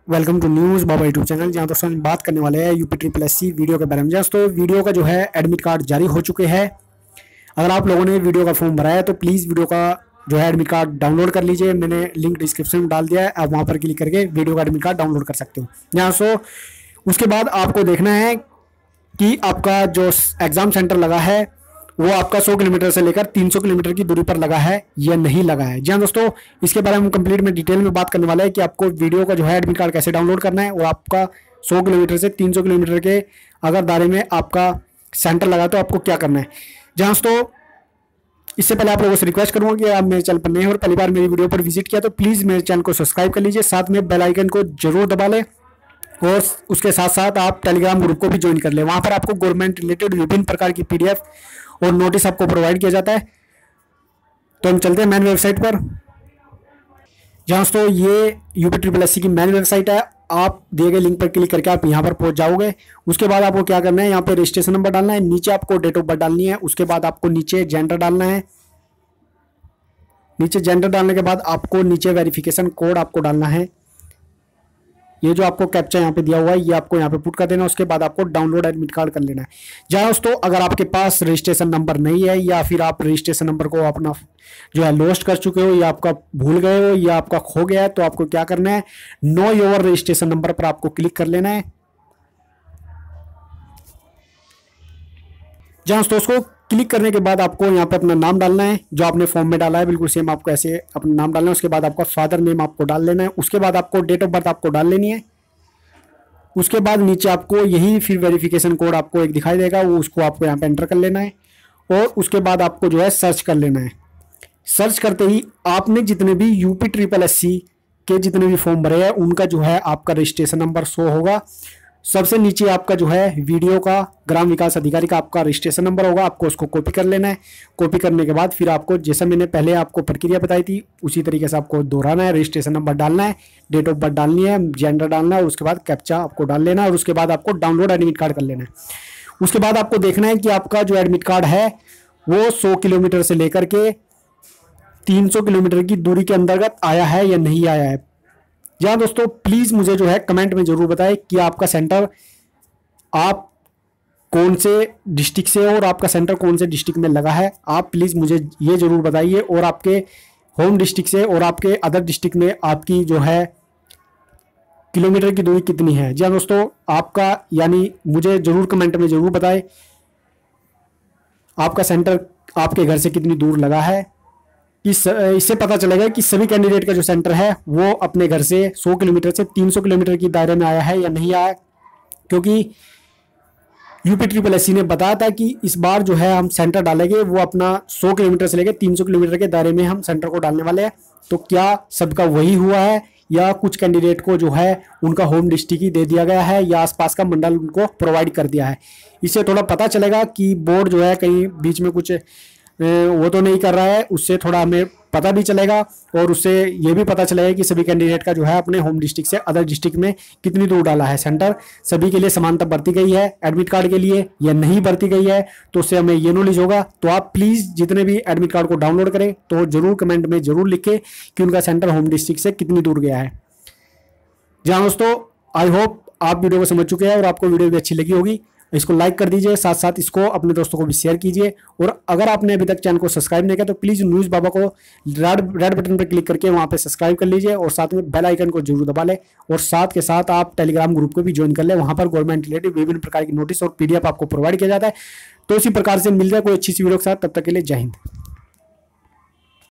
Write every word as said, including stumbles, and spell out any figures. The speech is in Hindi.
Welcome to News Baba YouTube channel, जहां दोस्तों हम बात करने वाले हैं UP triple S C video के बारे में। दोस्तों वीडियो का जो है एडमिट कार्ड जारी हो चुके हैं। अगर आप लोगों ने वीडियो का फॉर्म भरा है तो प्लीज़ वीडियो का जो है एडमिट कार्ड डाउनलोड कर लीजिए। मैंने लिंक डिस्क्रिप्शन में डाल दिया है, आप वहाँ पर क्लिक करके वीडियो का एडमिट कार्ड डाउनलोड कर सकते हो। यहाँ सो उसके बाद आपको देखना है कि आपका जो एग्ज़ाम सेंटर लगा है वो आपका सौ किलोमीटर से लेकर तीन सौ किलोमीटर की दूरी पर लगा है या नहीं लगा है। जी हाँ दोस्तों, इसके बारे में हम कंप्लीट में डिटेल में बात करने वाले हैं कि आपको वीडियो का जो है एडमिट कार्ड कैसे डाउनलोड करना है और आपका सौ किलोमीटर से तीन सौ किलोमीटर के अगर दायरे में आपका सेंटर लगा तो आपको क्या करना है। जहाँ दोस्तों, इससे पहले आप लोगों से रिक्वेस्ट करूँगा कि आप मेरे चैनल पर नए और पहली बार मेरी वीडियो पर विजिट किया तो प्लीज़ मेरे चैनल को सब्सक्राइब कर लीजिए, साथ में बेल आइकन को जरूर दबा लें और उसके साथ साथ आप टेलीग्राम ग्रुप को भी ज्वाइन कर लें। वहाँ पर आपको गवर्नमेंट रिलेटेड विभिन्न प्रकार की पीडीएफ और नोटिस आपको प्रोवाइड किया जाता है। तो हम चलते हैं मेन वेबसाइट पर। जहाँ दोस्तों ये यूपी ट्रिपल एस सी की मेन वेबसाइट है। आप दिए गए लिंक पर क्लिक करके आप यहाँ पर पहुँच जाओगे। उसके बाद आपको क्या करना है, यहाँ पे रजिस्ट्रेशन नंबर डालना है, नीचे आपको डेट ऑफ बर्थ डालनी है, उसके बाद आपको नीचे जेंडर डालना है। नीचे जेंडर डालने के बाद आपको नीचे वेरिफिकेशन कोड आपको डालना है। ये जो आपको कैप्चा यहाँ पे दिया हुआ है ये आपको यहाँ पे पुट कर देना। उसके बाद आपको डाउनलोड एडमिट कार्ड कर लेना है। जहाँ दोस्तों, अगर आपके पास रजिस्ट्रेशन नंबर नहीं है या फिर आप रजिस्ट्रेशन नंबर को अपना जो है लॉस्ट कर चुके हो या आपका भूल गए हो या आपका खो गया है तो आपको क्या करना है, नो योर रजिस्ट्रेशन नंबर पर आपको क्लिक कर लेना है। जहाँ दोस्तों, उसको क्लिक करने के बाद आपको यहाँ पे अपना नाम डालना है जो आपने फॉर्म में डाला है, बिल्कुल सेम आपको ऐसे अपना नाम डालना है। उसके बाद आपका फादर नेम आपको डाल लेना है। उसके बाद आपको डेट ऑफ बर्थ आपको डाल लेनी है। उसके बाद नीचे आपको यही फिर वेरिफिकेशन कोड आपको एक दिखाई देगा, वो उसको आपको यहाँ पे एंटर कर लेना है और उसके बाद आपको जो है सर्च कर लेना है। सर्च करते ही आपने जितने भी यूपी ट्रिपल एस सी के जितने भी फॉर्म भरे हैं उनका जो है आपका रजिस्ट्रेशन नंबर शो होगा। सबसे नीचे आपका जो है वीडियो का ग्राम विकास अधिकारी का आपका रजिस्ट्रेशन नंबर होगा, आपको उसको कॉपी कर लेना है। कॉपी करने के बाद फिर आपको जैसा मैंने पहले आपको प्रक्रिया बताई थी उसी तरीके से आपको दोहराना है। रजिस्ट्रेशन नंबर डालना है, डेट ऑफ बर्थ डालनी है, जेंडर डालना है और उसके बाद कैप्चा आपको डाल लेना है और उसके बाद आपको डाउनलोड एडमिट कार्ड कर लेना है। उसके बाद आपको देखना है कि आपका जो एडमिट कार्ड है वो सौ किलोमीटर से लेकर के तीन सौ किलोमीटर की दूरी के अंतर्गत आया है या नहीं आया है। जहाँ दोस्तों, प्लीज़ मुझे जो है कमेंट में ज़रूर बताएं कि आपका सेंटर आप कौन से डिस्ट्रिक्ट से और आपका सेंटर कौन से डिस्ट्रिक्ट में लगा है। आप प्लीज़ मुझे ये ज़रूर बताइए और आपके होम डिस्ट्रिक्ट से और आपके अदर डिस्ट्रिक्ट में आपकी जो है किलोमीटर की दूरी कितनी है। जी हाँ दोस्तों, आपका यानी मुझे ज़रूर कमेंट में ज़रूर बताएं आपका सेंटर आपके घर से कितनी दूर लगा है। इस इससे पता चलेगा कि सभी कैंडिडेट का जो सेंटर है वो अपने घर से सौ किलोमीटर से तीन सौ किलोमीटर की दायरे में आया है या नहीं आया। क्योंकि यूपी ट्रिपल एस सी ने बताया था कि इस बार जो है हम सेंटर डालेंगे वो अपना सौ किलोमीटर से लेकर तीन सौ किलोमीटर के दायरे में हम सेंटर को डालने वाले हैं। तो क्या सबका वही हुआ है या कुछ कैंडिडेट को जो है उनका होम डिस्ट्रिक्ट ही दे दिया गया है या आसपास का मंडल उनको प्रोवाइड कर दिया है। इससे थोड़ा पता चलेगा कि बोर्ड जो है कहीं बीच में कुछ वो तो नहीं कर रहा है, उससे थोड़ा हमें पता भी चलेगा और उससे ये भी पता चलेगा कि सभी कैंडिडेट का जो है अपने होम डिस्ट्रिक्ट से अदर डिस्ट्रिक्ट में कितनी दूर डाला है सेंटर। सभी के लिए समानता बरती गई है एडमिट कार्ड के लिए या नहीं बरती गई है, तो उससे हमें ये नॉलेज होगा। तो आप प्लीज़ जितने भी एडमिट कार्ड को डाउनलोड करें तो जरूर कमेंट में जरूर लिखें कि उनका सेंटर होम डिस्ट्रिक्ट से कितनी दूर गया है। जहाँ दोस्तों, आई होप आप वीडियो को समझ चुके हैं और आपको वीडियो भी अच्छी लगी होगी। इसको लाइक कर दीजिए, साथ साथ इसको अपने दोस्तों को भी शेयर कीजिए और अगर आपने अभी तक चैनल को सब्सक्राइब नहीं किया तो प्लीज़ न्यूज़ बाबा को रेड रेड बटन पर क्लिक करके वहाँ पे सब्सक्राइब कर लीजिए और साथ में बेल आइकन को जरूर दबा लें और साथ के साथ आप टेलीग्राम ग्रुप को भी ज्वाइन कर लें। वहाँ पर गवर्नमेंट रिलेटेड विभिन्न प्रकार की नोटिस और पीडीएफ आपको प्रोवाइड किया जाता है। तो इसी प्रकार से मिल जाए कोई अच्छी सी वीडियो के साथ, तब तक के लिए जय हिंद।